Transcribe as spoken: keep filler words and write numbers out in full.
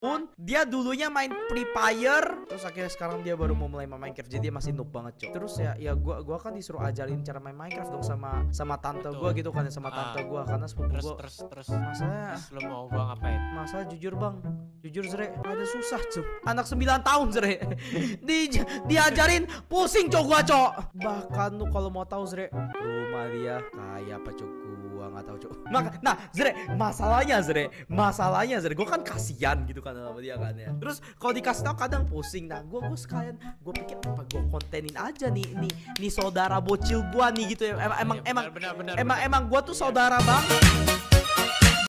pun dia dulunya main Free Fire, terus akhirnya sekarang dia baru mau mulai main Minecraft. Jadi dia masih noob banget, cok. Terus ya ya gua gua kan disuruh ajarin cara main Minecraft dong sama sama tante Betul. gua gitu kan, sama Ah. tante gua karena sepupu Terus gua. terus terus Masalah terus lu mau gua ngapain? Masalah jujur bang, jujur Zre, ada susah cuy. Anak sembilan tahun Zre, di diajarin pusing cok gua cok. Bahkan lu kalau mau tahu Zre, rumah dia kayak apa cok, gua nggak tahu cok. Maka, nah Zre, masalahnya Zre, masalahnya Zre, gua kan kasihan gitu kan sama dia kan ya. Terus kalau dikasih tahu kadang pusing. Nah gua gua sekalian, gua pikir apa gua kontenin aja nih nih nih saudara bocil gua nih gitu ya. Emang emang Iya, emang benar, benar, benar, emang benar. emang gua tuh Iya. saudara bang.